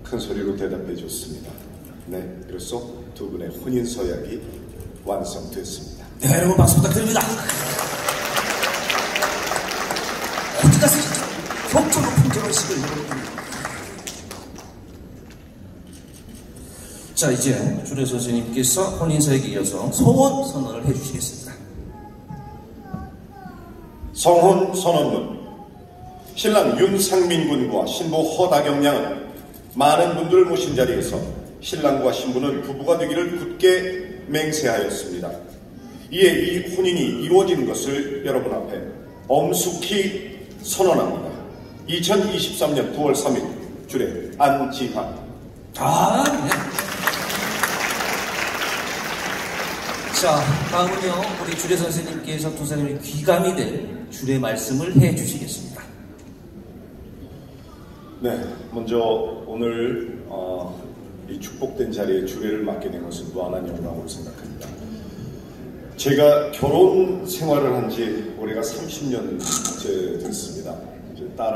큰 소리로 대답해 줬습니다. 네, 그래서 두 분의 혼인 서약이 완성됐습니다. 네, 여러분 박수 부탁드립니다. 어디 가서 격조 높은 결혼식을 여러분들. 자, 이제 주례 선생님께서 혼인서약에 이어서 성혼 선언을 해주시겠습니다. 성혼 선언문. 신랑 윤상민 군과 신부 허다경 양은 많은 분들을 모신 자리에서 신랑과 신부는 부부가 되기를 굳게 맹세하였습니다. 이에 이 혼인이 이루어진 것을 여러분 앞에 엄숙히 선언합니다. 2023년 9월 3일 주례 안지환. 네. 자, 다음은요, 우리 주례 선생님께서 두 사람의 귀감이 될 주례 말씀을 해 주시겠습니다. 네, 먼저 오늘 이 축복된 자리에 주례를 맡게 된 것은 무한한 영광으로 생각합니다. 제가 결혼 생활을 한 지 올해가 30년째 됐습니다. 이제 딸